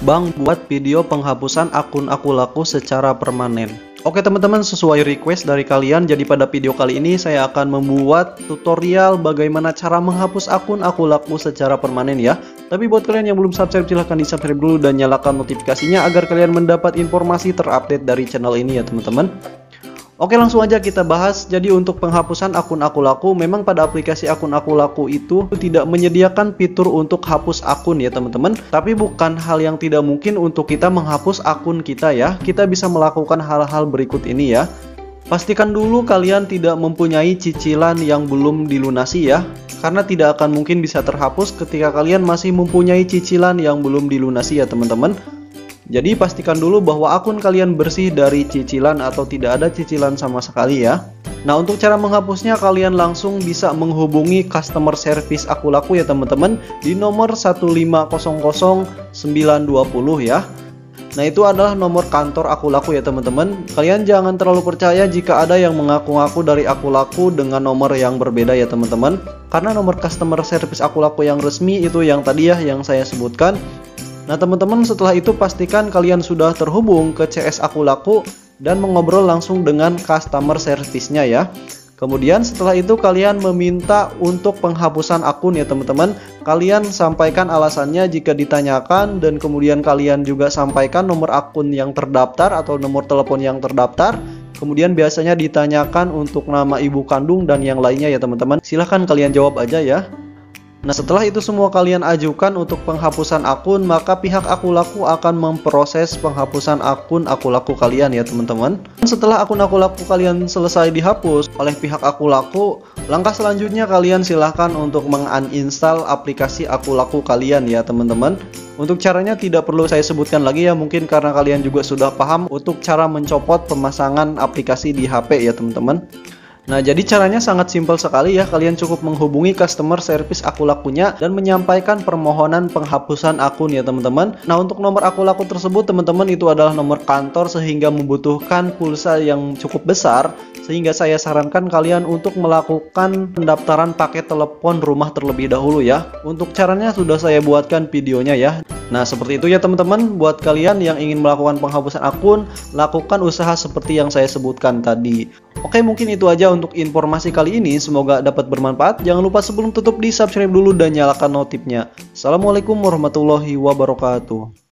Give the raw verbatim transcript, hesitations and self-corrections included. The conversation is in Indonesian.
Bang, buat video penghapusan akun aku laku secara permanen. Oke teman-teman, sesuai request dari kalian, jadi pada video kali ini saya akan membuat tutorial bagaimana cara menghapus akun aku laku secara permanen ya. Tapi buat kalian yang belum subscribe, silahkan di subscribe dulu dan nyalakan notifikasinya agar kalian mendapat informasi terupdate dari channel ini ya teman-teman. Oke, langsung aja kita bahas. Jadi untuk penghapusan akun aku laku, memang pada aplikasi akun aku laku itu tidak menyediakan fitur untuk hapus akun ya teman-teman. Tapi bukan hal yang tidak mungkin untuk kita menghapus akun kita ya. Kita bisa melakukan hal-hal berikut ini ya. Pastikan dulu kalian tidak mempunyai cicilan yang belum dilunasi ya. Karena tidak akan mungkin bisa terhapus ketika kalian masih mempunyai cicilan yang belum dilunasi ya teman-teman. Jadi pastikan dulu bahwa akun kalian bersih dari cicilan atau tidak ada cicilan sama sekali ya. Nah, untuk cara menghapusnya kalian langsung bisa menghubungi customer service aku laku ya teman-teman di nomor satu lima nol nol sembilan dua nol ya. Nah, itu adalah nomor kantor aku laku ya teman-teman. Kalian jangan terlalu percaya jika ada yang mengaku-ngaku dari aku laku dengan nomor yang berbeda ya teman-teman. Karena nomor customer service aku laku yang resmi itu yang tadi ya yang saya sebutkan. Nah teman-teman, setelah itu pastikan kalian sudah terhubung ke C S aku laku dan mengobrol langsung dengan customer service-nya ya. Kemudian setelah itu kalian meminta untuk penghapusan akun ya teman-teman. Kalian sampaikan alasannya jika ditanyakan dan kemudian kalian juga sampaikan nomor akun yang terdaftar atau nomor telepon yang terdaftar. Kemudian biasanya ditanyakan untuk nama ibu kandung dan yang lainnya ya teman-teman. Silahkan kalian jawab aja ya. Nah, setelah itu semua kalian ajukan untuk penghapusan akun, maka pihak aku laku akan memproses penghapusan akun aku laku kalian ya teman-teman. Setelah akun aku laku kalian selesai dihapus oleh pihak aku laku, langkah selanjutnya kalian silahkan untuk menguninstall aplikasi aku laku kalian ya teman-teman. Untuk caranya tidak perlu saya sebutkan lagi ya, mungkin karena kalian juga sudah paham untuk cara mencopot pemasangan aplikasi di H P ya teman-teman. Nah, jadi caranya sangat simpel sekali ya. Kalian cukup menghubungi customer service aku lakunya dan menyampaikan permohonan penghapusan akun ya teman-teman. Nah, untuk nomor aku laku tersebut teman-teman itu adalah nomor kantor sehingga membutuhkan pulsa yang cukup besar, sehingga saya sarankan kalian untuk melakukan pendaftaran paket telepon rumah terlebih dahulu ya. Untuk caranya sudah saya buatkan videonya ya. Nah, seperti itu ya teman-teman. Buat kalian yang ingin melakukan penghapusan akun, lakukan usaha seperti yang saya sebutkan tadi. Oke, mungkin itu aja untuk informasi kali ini. Semoga dapat bermanfaat. Jangan lupa sebelum tutup di subscribe dulu dan nyalakan notifnya. Assalamualaikum warahmatullahi wabarakatuh.